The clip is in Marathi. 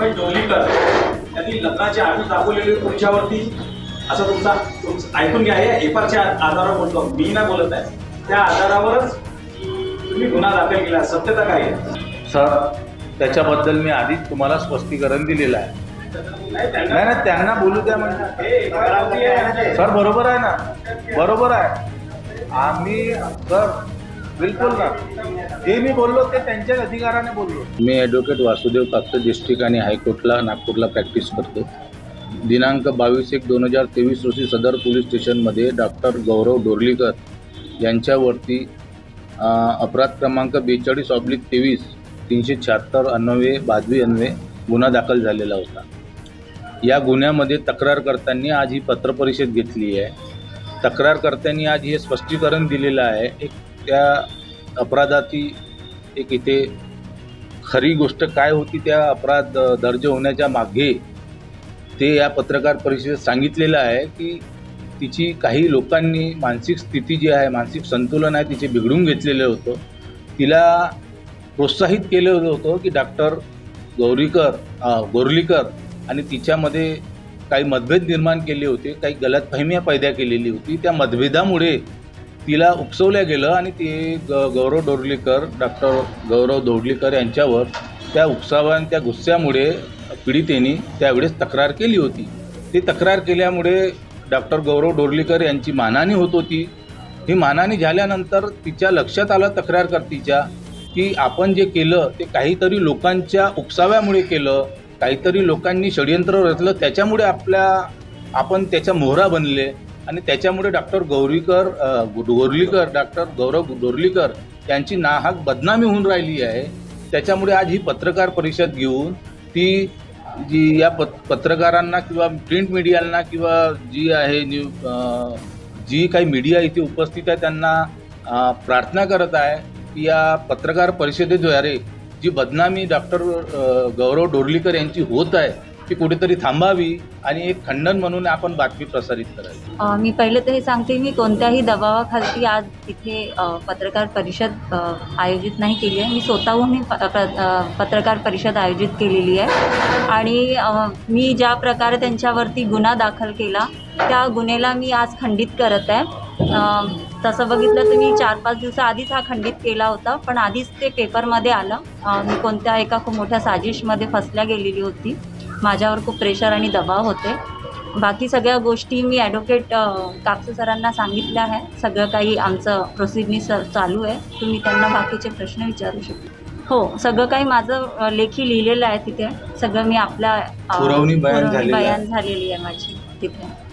अण्णाबाई डोलीकर यांनी लग्नाची आधी दाखवलेली तुमच्यावरती असं तुमचं ऐकून घ्या, हे एफआरच्या आधारावर बोलतो मी, नाही बोलत आहे, त्या आधारावरच तुम्ही गुन्हा दाखल केला, सत्यता काय आहे? सर, त्याच्याबद्दल मी आधीच तुम्हाला स्पष्टीकरण दिलेलं आहे. नाही त्यांना बोलू द्या म्हणजे. सर बरोबर आहे ना, बरोबर आहे. आम्ही सर बिलकुल ना, जे मी बोललो ते त्यांच्याच अधिकाराने बोललो. मी ॲडव्होकेट वासुदेव कापसे डिस्ट्रिक्ट आणि हायकोर्टला नागपूरला प्रॅक्टिस करतो. दिनांक 22/1/2023 रोजी सदर पोलीस स्टेशनमध्ये डॉक्टर गौरव डोरलीकर यांच्यावरती अपराध क्रमांक 42/23 376 अन्वये बादवी अन्वये गुन्हा दाखल झालेला होता. या गुन्ह्यामध्ये तक्रारकर्त्यांनी आज ही पत्रपरिषद घेतली आहे. तक्रारकर्त्यांनी आज हे स्पष्टीकरण दिलेलं आहे. एक त्या अपराधाची एक इथे खरी गोष्ट काय होती त्या अपराध दर्ज होण्याच्या मागे ते या पत्रकार परिषदेत सांगितलेलं आहे की तिची काही लोकांनी मानसिक स्थिती जी आहे, मानसिक संतुलन आहे, तिचे बिघडून घेतलेलं होतं. तिला प्रोत्साहित केलं होतं की डॉक्टर गोरलीकर आणि तिच्यामध्ये काही मतभेद निर्माण केले होते, काही गलतफहम्या पैदा केलेली होती. त्या मतभेदामुळे तिला उपसवल्या गेलं आणि ते गौरव डोरलीकर, डॉक्टर गौरव डोरलीकर यांच्यावर त्या उपसावा आणि त्या गुस्स्यामुळे पीडितेने त्यावेळेस तक्रार केली होती. ती तक्रार केल्यामुळे डॉक्टर गौरव डोरलीकर यांची मानहानी होत होती. ही मानहानी झाल्यानंतर तिच्या लक्षात आलं तक्रारकर्तीच्या की आपण जे केलं ते काहीतरी लोकांच्या उपसाव्यामुळे केलं, काहीतरी लोकांनी षडयंत्र रचलं, त्याच्यामुळे आपण त्याच्या मोहरा बनले आणि त्याच्यामुळे डॉक्टर डॉक्टर गौरव डोरलीकर यांची नाहक बदनामी होऊन राहिली आहे. त्याच्यामुळे आज ही पत्रकार परिषद घेऊन ती जी या पत्रकारांना किंवा प्रिंट मीडियाला किंवा जी आहे जी काही मीडिया इथे उपस्थित आहे त्यांना प्रार्थना करत आहे की या पत्रकार परिषदेद्वारे जी बदनामी डॉक्टर गौरव डोरलीकर यांची होत आहे ती कुठेतरी थांबावी आणि एक खंडन म्हणून आपण बातमी प्रसारित करावी. मी पहिले तर हे सांगते, मी कोणत्याही दबावाखाली आज इथे पत्रकार परिषद आयोजित नाही केली आहे. मी स्वतःहून ही पत्रकार परिषद आयोजित केलेली आहे आणि मी ज्या प्रकारे त्यांच्यावरती गुन्हा दाखल केला त्या गुन्ह्याला मी आज खंडित करत आहे. तसं बघितलं तर मी 4-5 दिवसाआधीच हा खंडित केला होता, पण आधीच ते पेपरमध्ये आलं. मी कोणत्या एका खूप मोठ्या साजिशमध्ये फसल्या गेलेली होती. माझ्यावर खूप प्रेशर आणि दबाव होते. बाकी सगळ्या गोष्टी मी ॲडव्होकेट कापसे सरांना सांगितल्या आहे. सगळं काही आमचं प्रोसिजनी चालू आहे. तुम्ही त्यांना बाकीचे प्रश्न विचारू शकता. हो, सगळं काही माझं लेखी लिहिलेलं आहे तिथे. सगळं मी आपल्या पुरवणी बयान झालेली आहे माझी तिथे.